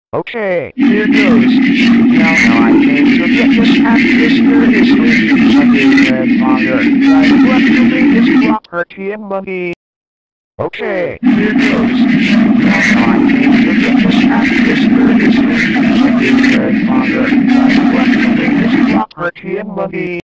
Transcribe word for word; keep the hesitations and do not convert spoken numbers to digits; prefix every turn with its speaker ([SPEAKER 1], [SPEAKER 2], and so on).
[SPEAKER 1] Okay, here goes. Now, now I can't forget this act this year is sleeping Monday, grandfather. I left to me this property and money. Okay, here goes. Now, now I can't forget this act this year is sleeping Monday, grandfather. I left to me this property and money.